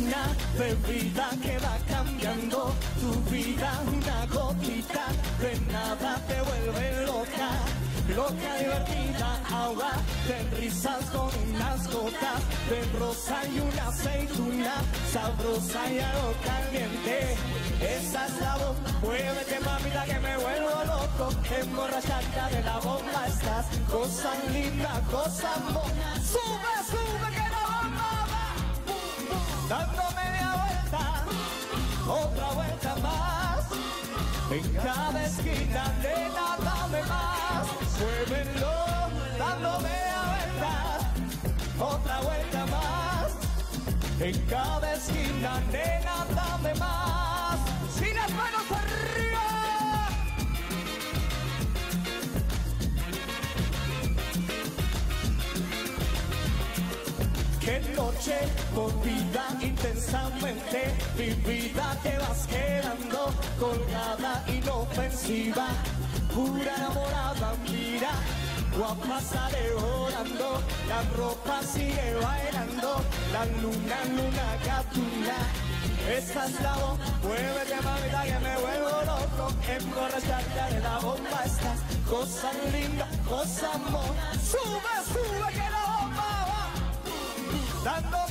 una bebida que va cambiando tu vida, una gotita de nada te vuelve loca. Loca, divertida, agua de risas con unas gotas de rosa y una aceituna sabrosa y algo caliente. Esa es la voz, muévete mamita que me vuelvo loco. Emborrachada de la bomba estás, cosa linda, cosa mona. Sube, sube que la bomba va, dando media vuelta, otra vuelta más. En cada esquina nena dame más, muévelo, dando media vuelta, otra vuelta más. En cada esquina nena dame más, sin las manos arriba. Qué noche movida intensamente, vivida te vas quedando colgada, inofensiva, pura enamorada, mira, guapa sale volando, la ropa sigue bailando, la luna, luna gatuna. Esa es la voz, muévete mamita que me vuelvo loco, emborrachada de la bomba estás, cosa linda, cosa mona. Sube, sube que la bomba va, dando